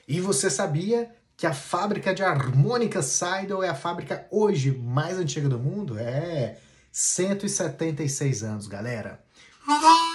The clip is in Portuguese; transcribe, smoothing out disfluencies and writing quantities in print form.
E você sabia que a fábrica de harmônica Seidel é a fábrica hoje mais antiga do mundo? 176 anos, galera.